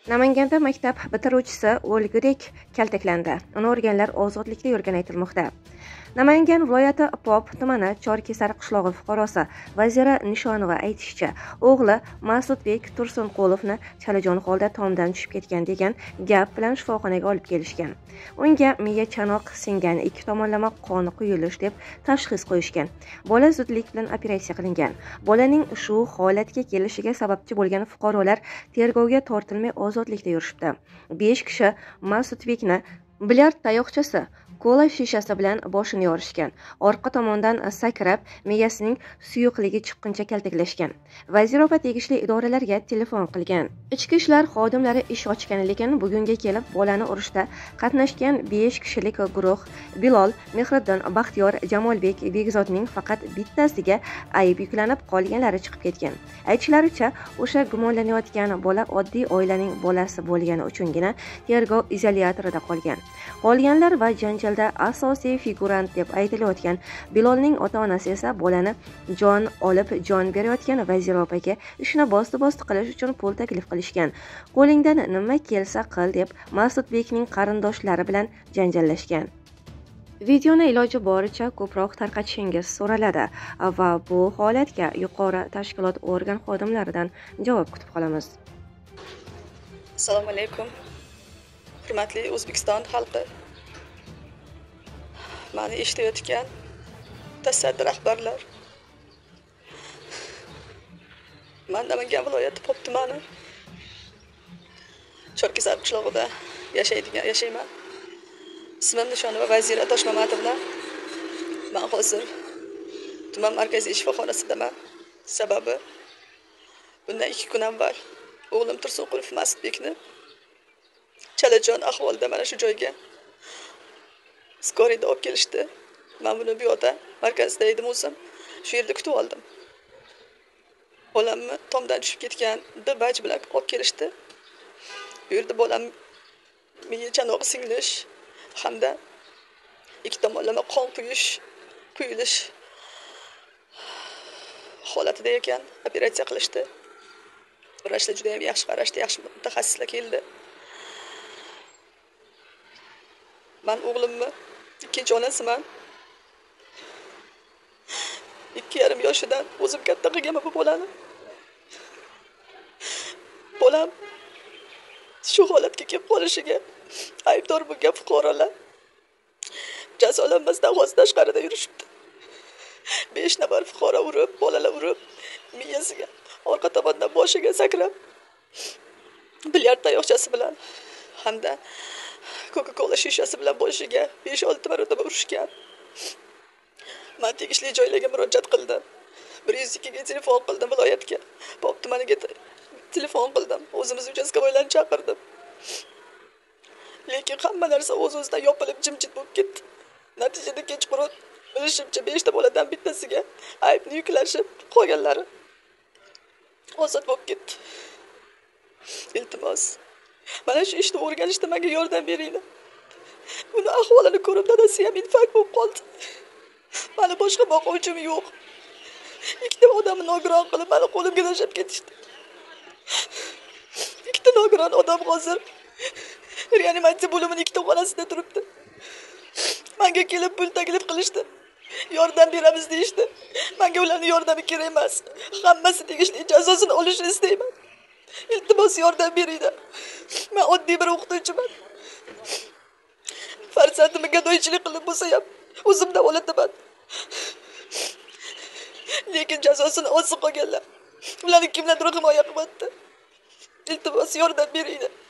Namanganda maktab bitiruvchisi o'lgudek kaltaklandi. Uni urganlar ozodlikda yurgani aytilmoqda. Namangan viloyati Pop tumani Chorkesar qishlog'i fuqarosi Vazira Nishonova aytishicha, o'g'li Masudbek Tursunqulovni chalajon holda tomdan tushib ketgan degan gap bilan shifoxonaga olib kelishgan. Unga miya chanoq singan, ikki tomonlama qon quyilish deb tashxis qo'yishgan. Bola zudlik bilan operatsiya qilingan. Bolaning shu holatga kelishiga sababchi bo'lgan fuqarolar tergovga tortilmay ozodlikda yurishibdi. 5 kishi Masudbekni bilyard tayoqchasi kola shishasi bilan boshini yorishgan. Orqa tomondan sakrab, miyasining suyuqligi chiqquncha kaltaklashgan. Vazirova tegishli idoralarga telefon qilgan. Ichki ishlar xodimlari ish ochgan, lekin bugunga kelib bolani urishda qatnashgan 5 kishilik guruh Bilol, Mehriddin, Baxtiyor, Jamolbek, Begzodning faqat bittasiga ayb yuklanib qolganlari chiqib ketgan. Aytishlaricha, o'sha gumonlanayotgan bola oddiy oilaning bolasi bo'lgani uchungina tergov izolyatorida qolgan. Qolganlar va janjalda asosiy figurant deb aytilayotgan Bilolning ota-onasi esa bolani jon olib jon berayotgan Vazirovaga ishni bosti qilish uchun pul taklif qilishgan. Qo'lingdan nima kelsa qil deb Masudbekning qarindoshlari bilan janjallashgan. Videoni iloji boricha ko'proq tarqatishingiz so'raladi va bu holatga yuqori tashkilot organ xodimlaridan javob kutib qolamiz. Assalomu alaykum. Hurmatli O'zbekiston xalqi. Mani eshitayotgan mutasaddi rahbarlar. Men Namangan viloyati Pop tumani Chorkesar qishlog'ida yashayman. Ismim Nishonova Vazira Toshmamatova. Men hozir tuman markaziy shifoxonasidaman. Sababi bundan 2 kun avval o'g'lim Tursunqulov Masudbekni chalajon ahvolda mana shu joyga skorida olib kelishdi. Men buni bu yoqda markazda edim o'zim. Shu yerda kutib oldim. Bolamni tomdan tushib ketgan deb baj bilan olib kelishdi. Bu yerda bolam miya chanog'i singlish hamda ikki tomonlama qon quyilish holatida ekan, operatsiya qilishdi. Vrachlar juda ham yaxshi qarashdi, yaxshi mutaxassislar keldi. Men o'g'limni ikkinchi onasiman. 2,5 yoshidan o'zim katta qilganman bu bolani. Bolam shu holatga kelib qolishiga aybdor bo'lgan fuqarolar jazolanmasdan o'z tashqarida yurishibdi. 5 nafar fuqaro urib, bolalar urib, miyasiga, orqa tomondan boshiga sakrab, bilyard tayoqchasi bilan hamda Coca-Cola shishasi bilan boshiga 5-6 marotaba urishgan. Men tegishli joylarga murojaat qildim. 102 ga telefon qildim viloyatga. Pop tumaniga telefon qildim. O'zimiz uchastkavoylarni chaqirdim. Lekin hamma narsa o'z-o'zidan yopilib jimjit bo'lib ketdi. Natijada kechqurun bilishimcha 5 ta boladan bittasiga aybni yuklashib, qolganlari ozod bo'lib ketdi. Iltimos, mana shu ishni o'rganishda menga yordam beringlar. Buni ahvolini ko'rib, dadasi ham infarkt bo'lib qoldi. Mani boshqa boquvchim yo'q. Ikkita odamni nogiron qilib, meni qo'limga tashlab ketishdi. Ikkita nogiron odam hozir reanimatsiya bo'limining ikkita xonasida turibdi. Menga kelib pul taklif qilishdi. Yordam beramiz deyishdi. Menga ularning yordami kerak emas. Hammasi tegishli jazosini olishni istayman. Iltimos yordam beringlar. Men oddiy bir o'qituvchiman. Farzandimga gadoychilik qilib bo'lsa ham o'zimdan olataman. Lekin jazosini olsa qolganlar. Ularni kimlardir himoya qilyapti. Iltimos yordam beringlar.